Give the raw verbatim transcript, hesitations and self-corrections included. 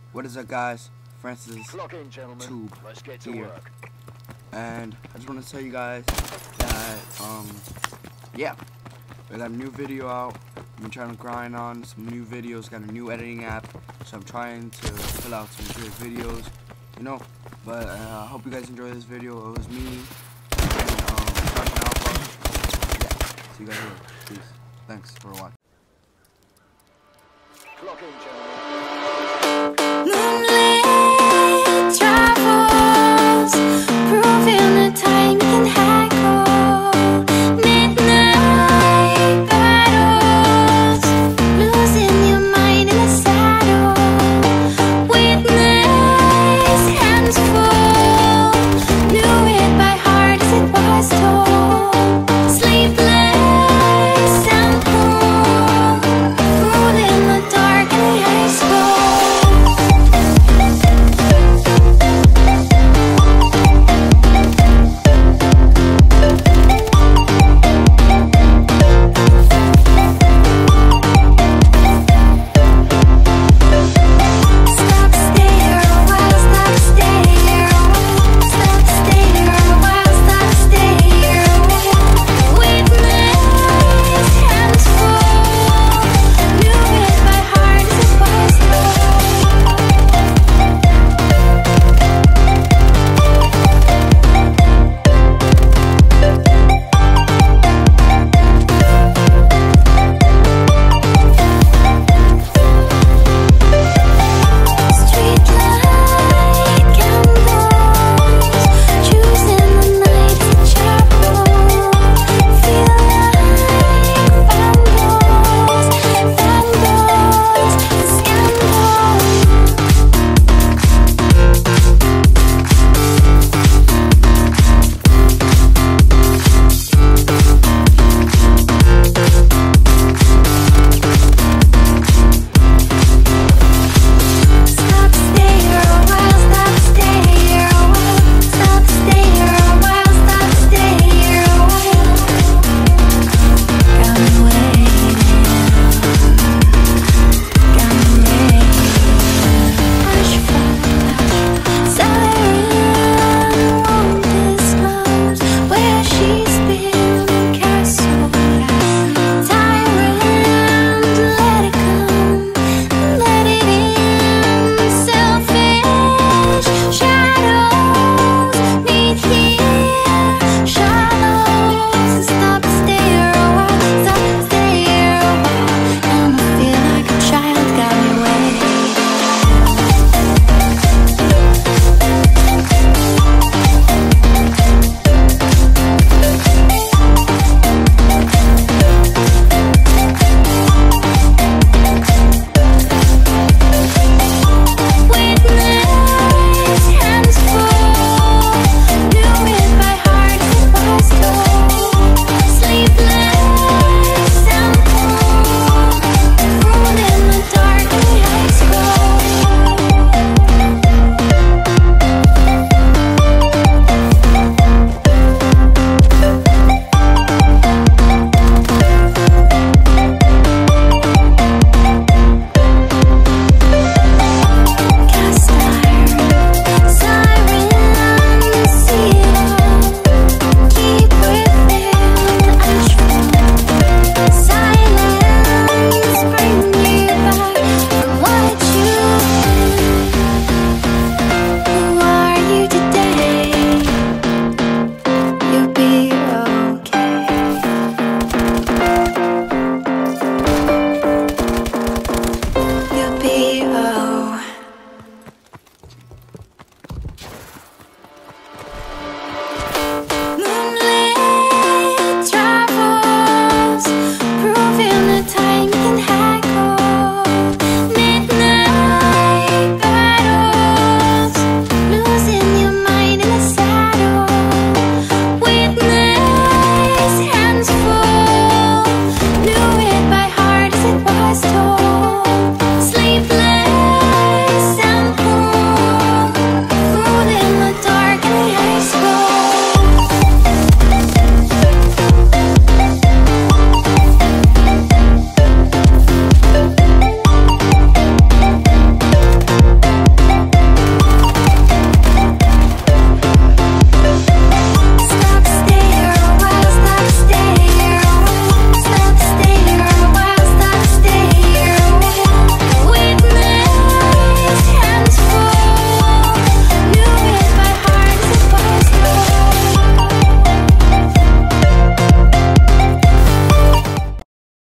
What is up, guys? Francis Clock in, gentlemen. Tube Let's get to here, work. and I just want to tell you guys that um yeah, I got a new video out. I've been trying to grind on some new videos. Got a new editing app, so I'm trying to fill out some good videos, you know. But uh, I hope you guys enjoy this video. It was me and um Russian Alpha. Yeah, see you guys later. Peace. Thanks for watching. Clock in, gentlemen.